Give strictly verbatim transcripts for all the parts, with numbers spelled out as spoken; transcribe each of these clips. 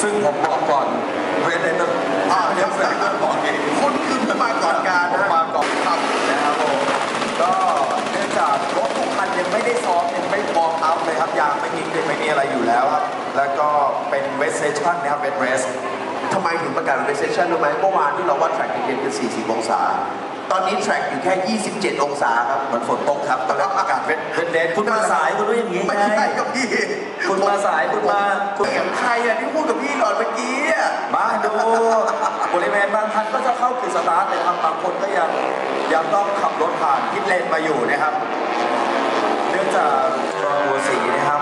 ซึ่งผมบอกก่อนเวทเดนอ่าเดี๋ยวเฟรนเดอร์บอกเองคุณคือมาก่อนการนะมาก่อนครับนะครับผมก็เนื่องจากรถทุกคันยังไม่ได้ซ้อมยังไม่วอร์มอัพเลยครับยางไม่มีกลิ่นไม่มีอะไรอยู่แล้วครับแล้วก็เป็นเวสเซชั่นนะครับเป็นเรสทำไมถึงประกาศเป็นเซสชั่นรู้ไหมเมื่อวานที่เราวัดแทร็กเย็นๆคือสี่สิบองศาตอนนี้แทร็กอยู่แค่ยี่สิบเจ็ดองศาครับเหมือนฝนตกครับตอนนี้อากาศเป็นเป็นเดนคุณมาสายคุณรู้อย่างนี้ไม่ใช่กับพี่คุณมาสายคุณมาคุณกับใครอะที่พูดกับพี่ก่อนเมื่อกี้มาดูบริเวณบางคันก็จะเข้าคือสตาร์ทเลยครับบางคนก็ยังยังต้องขับรถผ่านพิทเลนมาอยู่นะครับเนื่องจากตัวสีนะครับ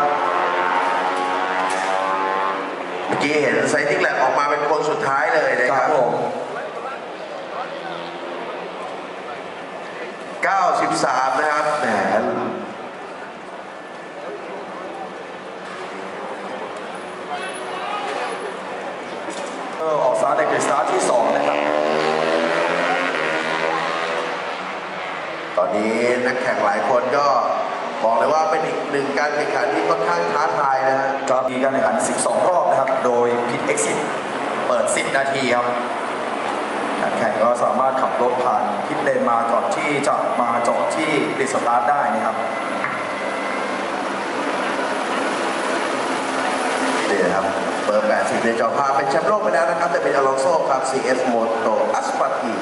เมื่อกี้เห็นไซติ้งแลบออกมาเป็นคนสุดท้ายเลยนะครับผมเก้าสิบสามนะครับแหมออกสตาร์ทในเกรดสตาร์ทที่สองนะครับตอนนี้นักแข่งหลายคนก็บอกเลยว่าเป็นอีกหนึ่งการแข่งขันที่ค่อนข้างท้าทายนะฮะก็มีการแข่งขันสิบสองรอบนะครับโดยพิทเอ็กซิสเปิดสิบนาทีครับนักแข่งก็สามารถขับรถผ่านพิทเลนมาก่อนที่จะมาจอดที่ปิดสตาร์ทได้นะครับนี่ครับเบอร์แปดสิบในจอภาพเป็นแชมป์โลกไปแล้วนะครับแต่เป็นอลองโซ่ครับ ซี เอส Moto Aspati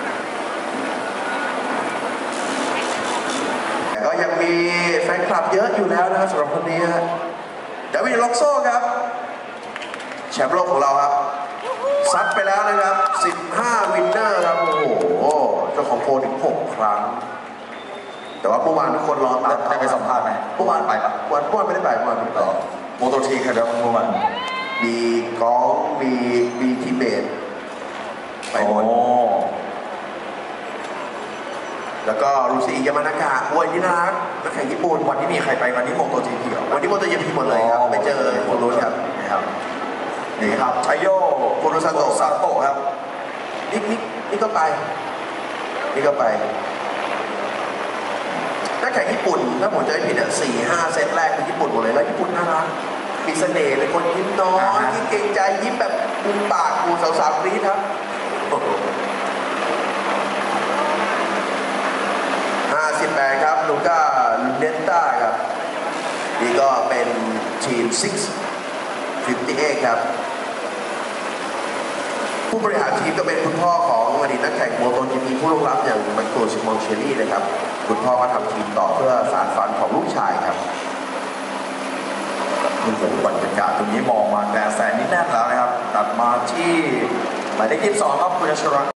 ก็ยังมีแฟนคลับเยอะอยู่แล้วนะครับสำหรับคนนี้ฮะดาวิดอลองโซ่ครับแชมป์โลกของเราครับซัดไปแล้วนะครับสิบห้าวินเนอร์ครับโอ้โหเจ้าของโพลถึงหกครั้งแต่ว่าเมื่อวานทุกคนรอตามได้ไปสัมภาษณ์ไหมเมื่อวานไปปะเมื่อวานไม่ได้ไปเมื่อวานไม่ได้ไปโมโตทีครับเมื่อวานมีกอล์ฟมีมีทิเบตไปหมดแล้วก็รูซิยามานากะโอ้ยนี่นะนักแข่งญี่ปุ่นวันนี้มีใครไปวันนี้โมโตจีพีเหรอวันนี้โมโตจีพีหมดเลยครับไปเจอคนรู้ครับนะครับนี่ครับชัยโยคุรุซาโตะซาโตะครับนี่นี่นี่ก็ไปนี่ก็ไปนักแข่งญี่ปุ่นถ้าผมจะไม่ผิดอ่ะสี่ห้าเซตแรกเป็นญี่ปุ่นหมดเลยแล้วญี่ปุ่นน่ารักมีเสน่ห์เป็นคนยิ้มน้อยที่เก่งใจยิ้มแบบมุมปากกูสาวๆกรี๊ดครับห้าสิบแปดครับลูก้าเนต้าครับนี่ก็เป็นทีมหกสิบแปดครับผู้บริหารทีมก็เป็นคุณพ่อของอดีตนักแข่งโมโตจีพีผู้ล่วงลับอย่างไมเคิลชิมอนเชลลี่นะครับคุณพ่อก็ทำทีมต่อเพื่อสานฝันของลูกชายครับคุณผู้บรรยากาศตรงนี้มองมาแกแสนนี่แน่นแล้วนะครับตัดมาที่หมายเลขยี่สิบสองครับคุณชรัตน์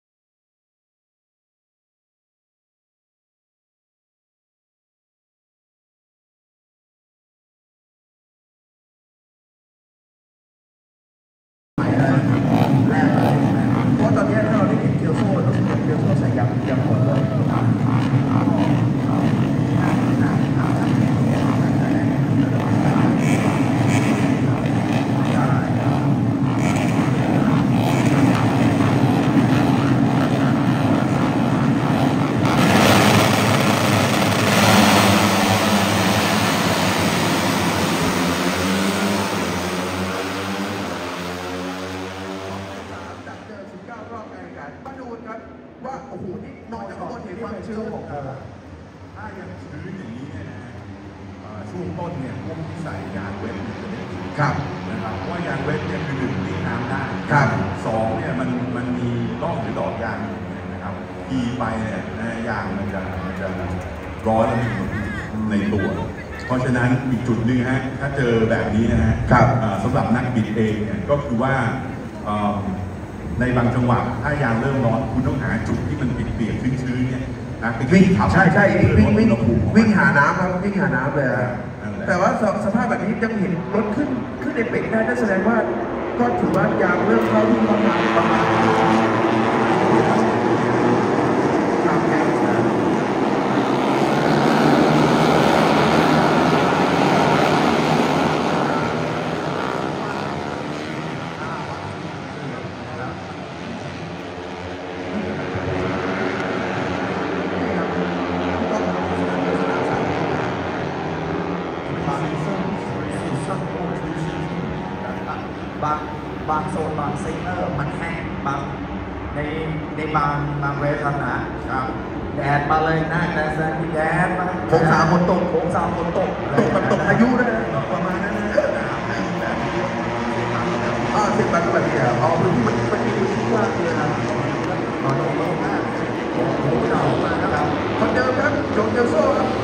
เพราะตอนนี้ถ้าเราได้เห็นเกียวโซ่ต้องเห็นเกียวโซ่ใส่ยางยางหมดเลยมาดูกันว่าโอ้โหนี่นอนจากข้างบนเห็นความชื้นของเธอถ้ายังชื้นอย่างนี้เนี่ยนะช่วงต้นเนี่ยพวกที่ใส่ยางเวทจะได้ดีครับนะครับเพราะว่ายางเวทเนี่ยคือหนึ่งตีน้ำได้ครับสองเนี่ยมันมันมีร่องหรือดอกยางอยู่นะครับทีไปเนี่ยยางมันจะมันจะร้อนในตัวเพราะฉะนั้นอีกจุดหนึ่งฮะถ้าเจอแบบนี้นะฮะสำหรับนักบิดเองเนี่ยก็คือว่าในบางจังหวะถ้ายางเริ่มร้อนคุณต้องหาจุดที่มันเปียกๆชื้นๆเนี่ยนะวิ่งใช่ใช่วิ่งวิ่งวิ่งหาน้ำครับวิ่งหาน้ำเลยแต่ว่าสภาพแบบนี้ยังเห็นรถขึ้นขึ้นในเป็ดได้นั่นแสดงว่าก็ถือว่ายางเริ่มเข้าที่ประมาณประมาณบางบางบางเวทครับนะครับ แดดมาเลยหน้าแดดแซงแดดมาโค้งสามฝนตกโค้งสามฝนตกตกแบบตกพายุด้วยนะประมาณนั้นนะอ่าสิบวันก็แบบนี้อ่ะอ๋อพื้นที่มันมันมีพื้นที่กว้างเลยนะนอนลงมากโอ้โหเรามาครับคนเดิมครับโจงเจลโซ่ครับ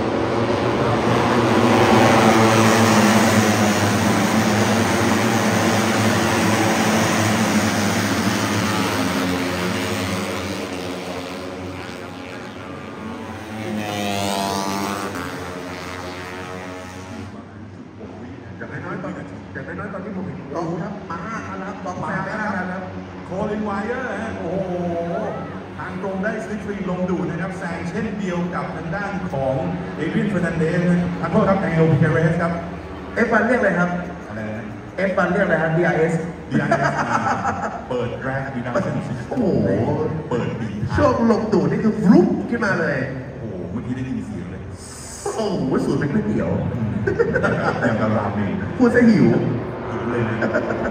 อย่างน้อยๆตอนอย่างน้อยๆตอนที่ผมเห็นกองครับมาห้าคันแล้วกองแซงไปห้าคันแล้วโคลินไวเออร์ฮะโอ้โหทางตรงได้สลิปฟรีลงดูดนะครับแซงเช่นเดียวกับทางด้านของเอเวียนเฟอร์นันเดสนะขอโทษครับแองเอลพิเกเรสครับเอฟวันเรียกอะไรครับอะไรนะเอฟวันเรียกอะไรครับ ดี อาร์ เอสดี อาร์ เอส เปิดแรกดีดักชั่นโอ้โหเปิดปีท้ายช่วงลงตูดนี่คือฟลุ๊ปขึ้นมาเลยโอ้โหเมื่อกี้ได้ยินเสียงเลยโอ้โหสูตรเป็นก๋วยเตี๋ยวอย่างกับราเมงพูดซะหิวหิวเลยนะ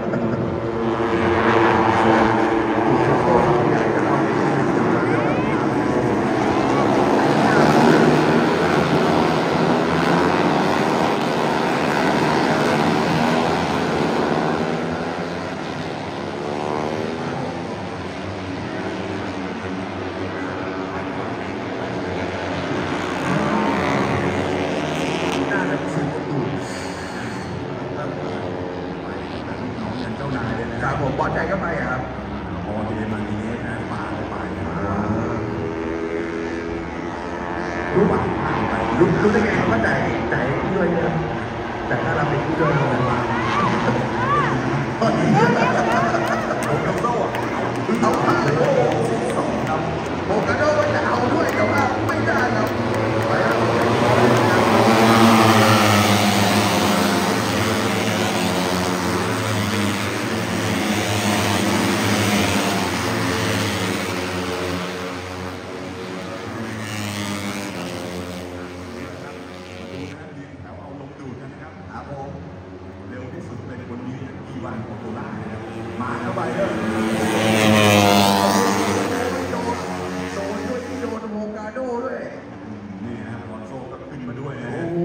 น่าจะสูตรตูดน้องอย่างเจ้านายเลยนะคครัรับบ ผมบอลใจก็ไปอะครับพอเดมันนี้นะปาเข้าไปรู้ป่ะผ่านไปรู้รู้ได้ไงครับว่าใจใจผู้ด้วยเนี่ยแต่ถ้าเราเป็นผู้ด้วยเราเป็นมาตอนนี้ผมกับโซ่อะเอาผ่านโอ้โหสองครับโอกาโดว่าจะเอาด้วยแต่ว่าไม่ได้ครับไปครับแถวเอาลงดูดกันนะครับครับผมเร็วที่สุดเป็นคนนี้อีวานโคโตล่านะครับมาเข้าไปเลยโดนโดนด้วยที่โดนโอกาโดด้วยนี่นะลอนโซ่ก็ขึ้นมาด้วยนะโอ้ฮะโห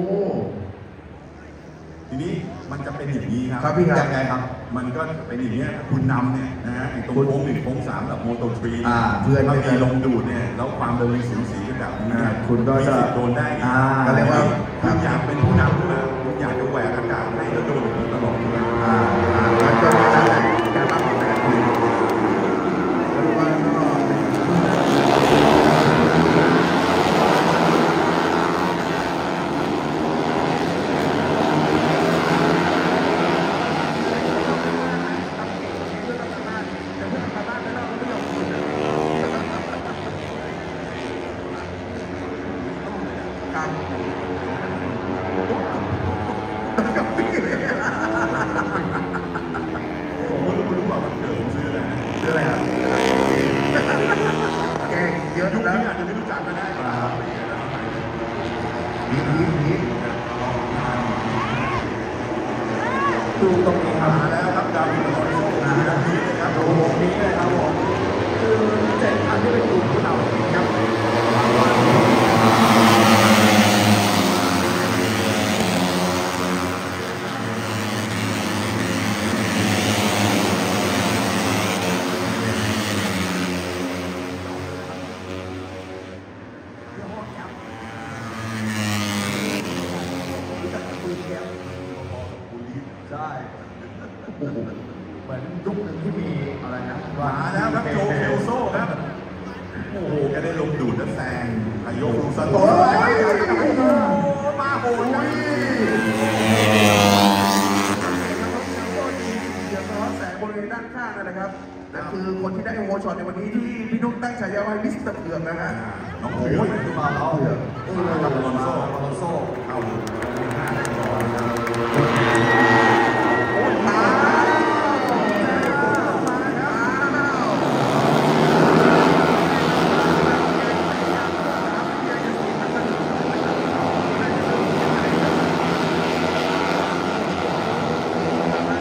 ทีนี้มันจะเป็นอย่างนี้ครับครับพี่ครับยังไงครับ มันก็เป็นอย่างนี้ยคุณนำเนี่ยนะฮะไอ้ตรงโค้งหนึ่งโค้งสามแบบโมโตทรีอ่าเพื่อนถ้าไม่ได้มีลงดูดเนี่ยแล้วความเร็วสูสีกันแบบนี้เนี่ยอ่าคุณก็จะมีสิทธิ์โดนได้อ่าก็เรียกว่าคุณอยากเป็นผู้นำขึ้นมาคุณอยากจะแหวกอากาศให้แล้วโดนอย่างนี้ตลอดเลยอ่าอ่าแล้วก็แล้วแต่การรับของแต่ละทีมแล้วว่าก็ครับกับพี่เลยผมก็รู้รู้ว่ามันเกิดผมซื้ออะไรนะชื่ออะไรครับแกงเยอะยุคแล้วนี้อาจจะไม่รู้จักก็ได้ครับผีผีผีดูตรงนี้ครับมาแล้วครับดาวิดลอนโซ่มาแล้วนี้เลยครับโอ้โหนี้เลยครับผมคือเจ็ดคันที่เป็นกลุ่มผู้นำครับใช่เหมือนยุคหนึ่งที่มีอะไรนะมาแล้วครับโจเคลโซ่ครับ โอ้โหแกได้ลงดูดและแซงพายกลูซาโต้มาโหดครับเดี๋ยวซ้อนแสงบริเวณด้านข้างนั่นแหละครับนั่นคือคนที่ได้โฮช็อตในวันนี้ที่พี่นุ๊กตั้งฉายาไว้มิสเตอร์เผือกนะฮะน้องโอ้เผืยอกคือมาแล้วเผือกเออลอนโซ่ลอนโซ่เข้าเป็นห้าได้ก่อนนะครับโอ้ยมา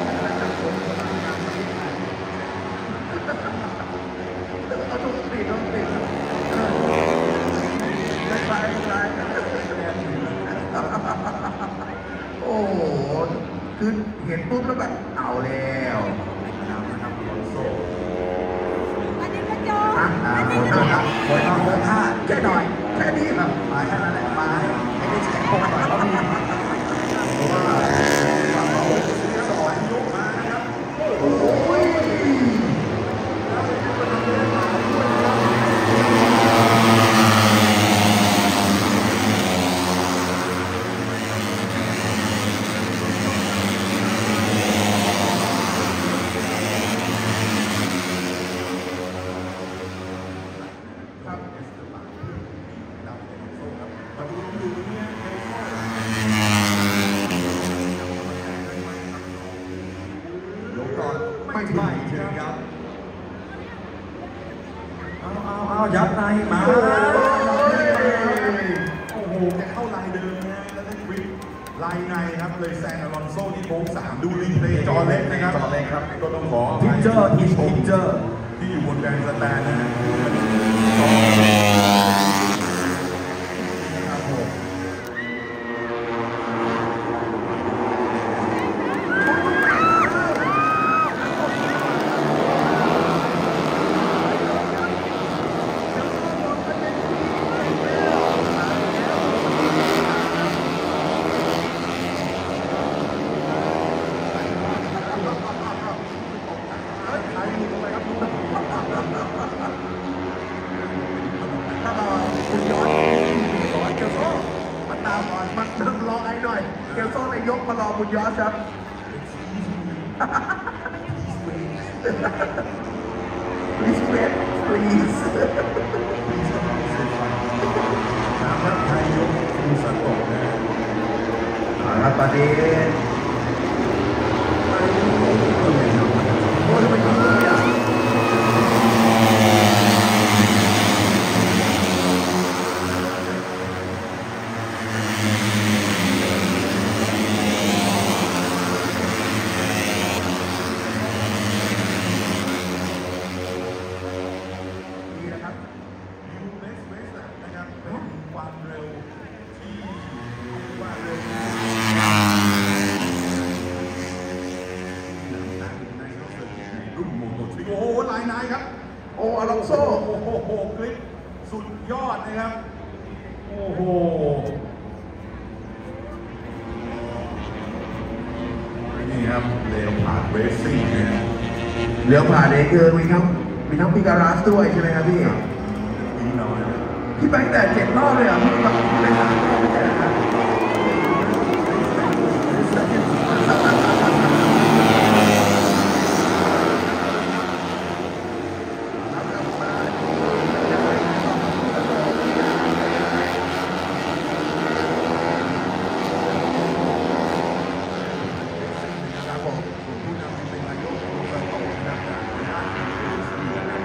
เอาตัวติดเนาะปุ๊บแล้วแบบเอาแล้วนะครับอลอนโซอันนี้ก็โจอ่ะอ่ะคนนอกครับคนนอกเดินท่าแค่หน่อยแค่นี้แบบมาแค่นั้นแหละมาให้ให้ได้เช็คโค้งหน่อยแล้วมีเพราะว่าฝั่งเราสอนยกมานะครับโอ้ยไม่ถึงไม่ถึงครับเอาเอาเอายัดในมาโอ้โหแกเข้าลายเดิมนะแล้วก็ควิกลายในครับเลยแซงอลอนโซที่โค้งสามดูลิงเพลย์จอเล็กนะครับจอเล็กครับก็ต้องขอพิเจอร์อินพิเจอร์ที่อยู่บนแดนสแตนนะฮะครับผมถ้าเราคุณย้อนย้อนเกลโซ่มาตามก่อนมาเริ่มรอไอ้หน่อยเกลโซ่เลยยกมารอคุณย้อนครับ please wait please นะครับไทยยกฟูสโตะนะเอาละตอนนี้โอ้ยทำไมยิงเลยอ่ะนี่นะครับยูเวสเวสนะครับเป็นความเร็วที่ว่าเร็วรุ่นโมโตทริโอ้โหลายนายครับโอ้อลองโซโอ้โหคลิปสุดยอดนะครับ โอ้โห นี่ครับเลวผ่านเรซซิ่งนะฮะเลี้ยวผ่านเองคือมีทั้งมีทั้งพิการาสด้วยใช่ไหมครับพี่อีกหน่อยนะพี่ไปแต่เจ็ดรอบเลยอ่ะพี่แบบไม่หาไม่ใช่นะครับครับผมผู้นำเป็นนายกองค์การนะครับจากคณะเอเชียนะครับ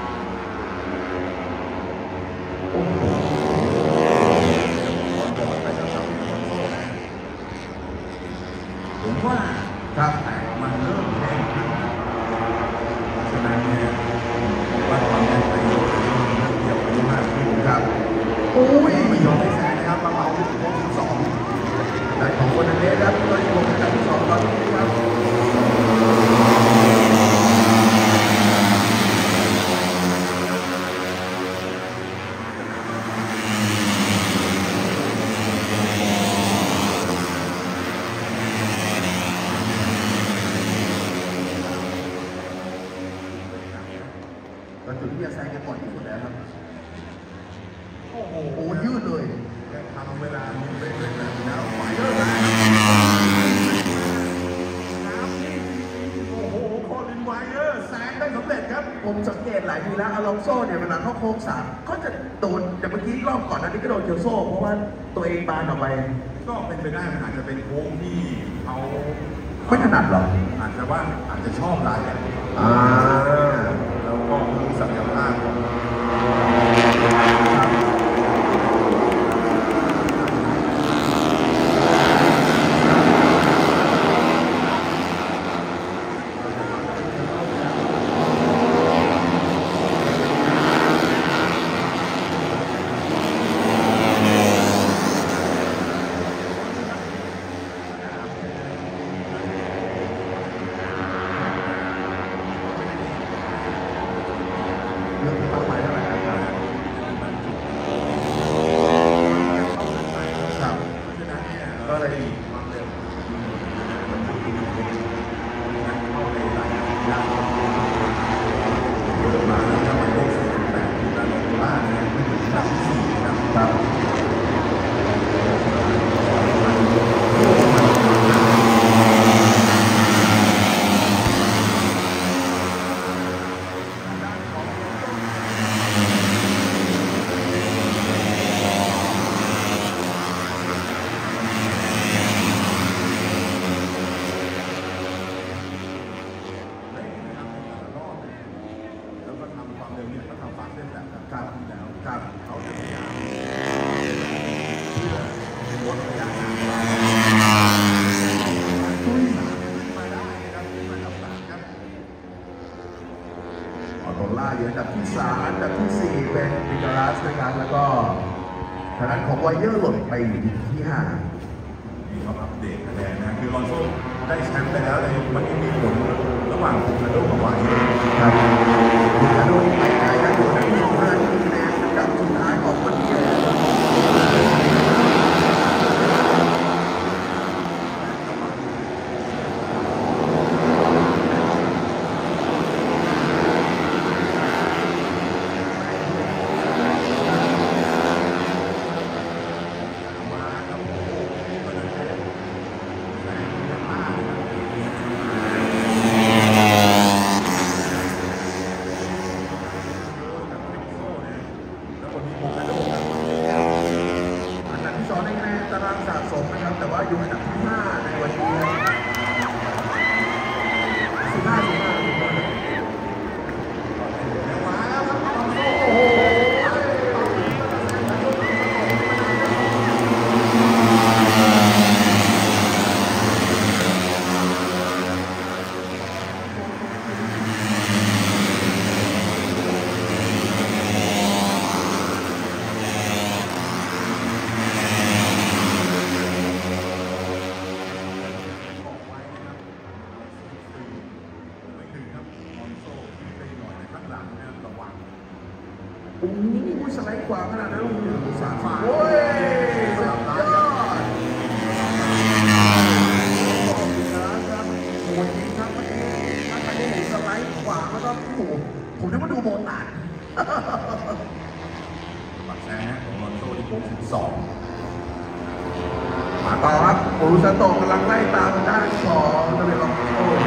ผมว่าครับแต่มันเริ่มแห้งขึ้นเพราะฉะนั้นเนี่ยผมว่าตอนนี้นายกจะเริ่มเกี่ยวกับมากขึ้นครับอุ้ยไม่ยอมให้แซงนะครับมาเหมาที่ถึงวงที่สองแต่ของคนนั้นเองครับตอนนี้ผมอันดับที่สองตอนนี้ครับ ก็จุดที่จะแซงกันก่อนที่สุดแล้วครับโอ้โหโอ้ยืดเลยแค่ทำเวลามีเป็นเป็นแบบแล้วไฟเดอร์นะโอ้โหคอลินไวเดอร์แซงได้สำเร็จครับผมสังเกตหลายทีแล้วอลองโซ่เนี่ยเวลาเข้าโค้งสามก็จะโดนแต่เมื่อกี้รอบก่อนอันนี้ก็โดนเกียวโซ่เพราะว่าตัวเองบานออกไปก็เป็นไปได้มันอาจจะเป็นโค้งที่เขาไม่ถนัดหรออาจจะว่าอาจจะชอบลายแบบนี้อ่าแล้วก็รู้ศักยภาพของคครับแล้วก็ทำความเร็วเนี่ยก็ทำฟาสเส้นแบบครับที่แล้วครับเขาจะพยายามเพื่อลดระยะห่างตุ้ยสามขึ้นมาได้นะครับขึ้นมากับสามครับออโตล่าอยู่อันดับที่สามอันดับที่สี่เป็นวิกาลัสนะครับแล้วก็ทางด้านของไวเยอร์หล่นไปอยู่ที่ห้านี่เขาอัปเดตคะแนนนะคือลอนโซ่ได้แชมป์ไปแล้วเลยมันยังมีผลระหว่างคูคาโดกับไวเยอร์ครับคูคาโดไปไกลนะอยู่อันดับที่สิบห้าที่คะแนนอันดับสุดท้ายของวันนี้แต่ว่าอยู่อันดับที่ห้าในวันนี้สิบห้าสิบห้ามาแล้วครับโอ้โหโอ้โหสไลด์ขวาขนาดนั้นโอ้โหสามฝ่าโอ้ยสุดยอดครับโอ้ยจริงครับเมื่อกี้ถ้าใครได้เห็นสไลด์ขวาแล้วก็โอ้โหผมนึกว่าดูโบตันปักแซงของลอนโซ่ที่โค้งสิบสองมาต่อครับโอรุซาโตะกำลังไล่ตามด้านของตะเบลองโต้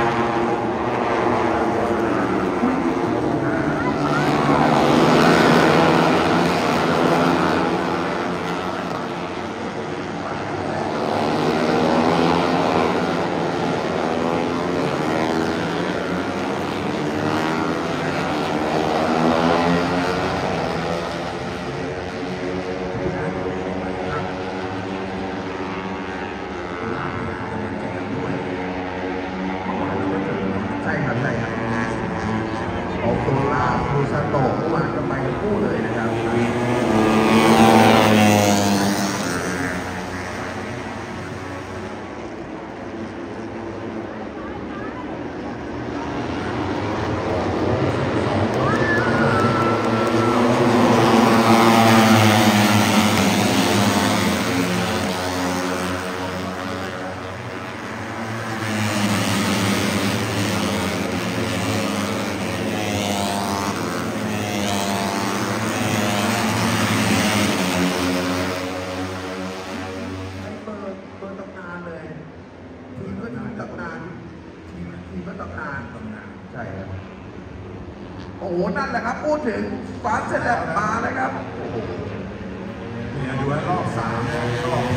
ใช่ครับใช่ครับโอโตล่าโอซาโตะเมื่อวานก็ไปทั้งคู่เลยนะครับโอ้โหนั่นแหละครับพูดถึงฟาสเซเลบมาแล้วครับโอ้โหเนี่ยดูรอบสามเนี่ยรอบ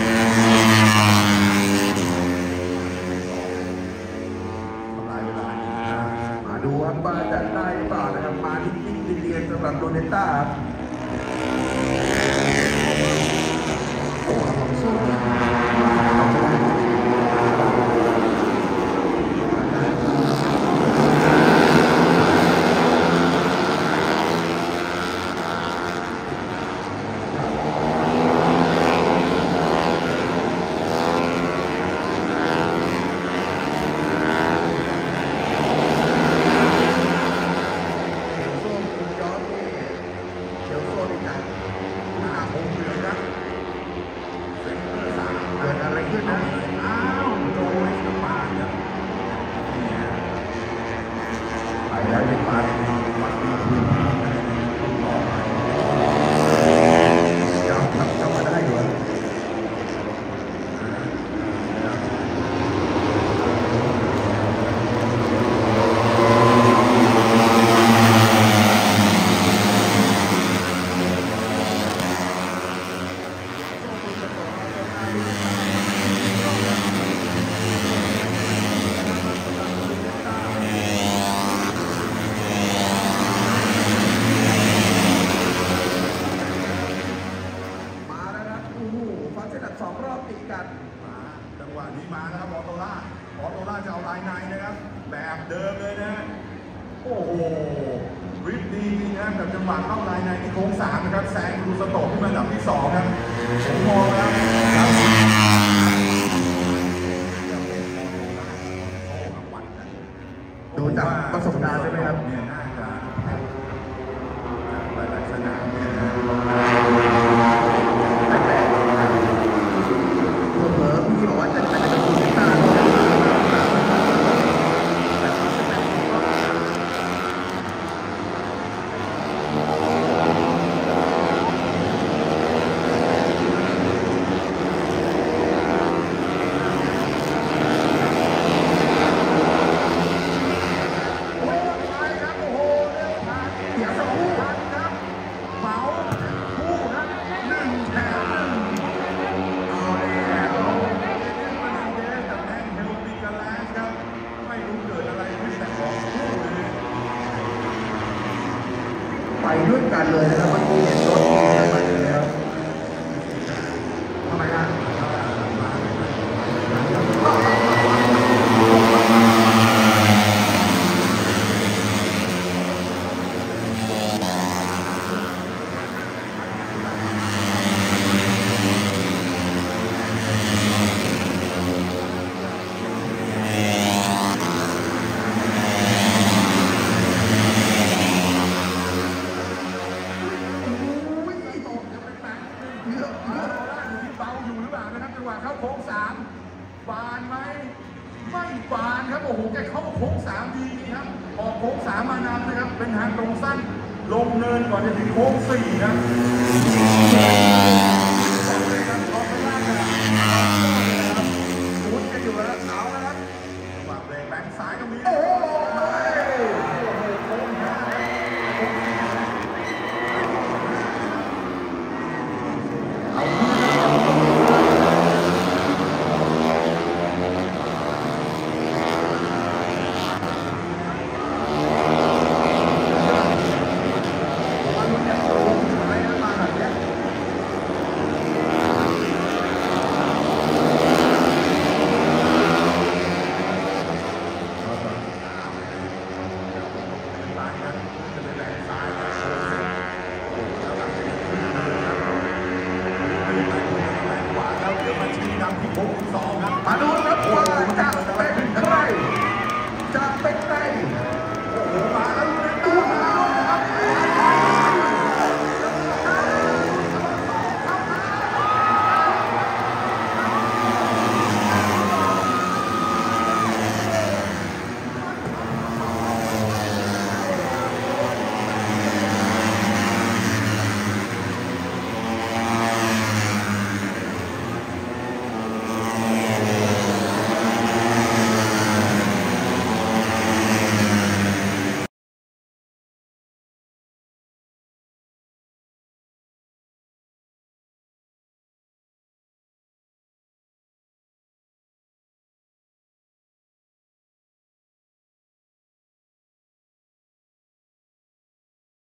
ทำลายเวลามาดูว่ามาจะได้หรือเปล่านะครับมาที่นิ่งเรียนสำหรับโดเนต้าโอ้โหลองสู้ตีกันมาจังหวะนี้มานะครับออโตล่าออโตล่าจะเอาลายในนะครับแบบเดิมเลยนะโอ้โหริบดีจริงครับกับจังหวะเข้าลายในที่โค้งสามนะครับแซงดูสโตกขึ้นมาอันดับที่สองครับผมมองแล้วครับดูจากประสบการณ์ใช่ไหมครับเนี่ยน่าจะหลายๆสนามเนี่ยนะเผลอๆพี่บอกว่าจะจะเป็นคูซิต้า ไปด้วยกันเลยนะครับเมื่อกี้เห็นรถมีอะไรมาเลยนะครับทำไมฮะเข้าโค้งสามบานไหมไม่บานครับโอ้โหแกเข้าโค้งสามดีจริงครับออกโค้งสามมานานนะครับเป็นทางตรงสั้นลงเนินก่อนจะถึงโค้งสี่ครับ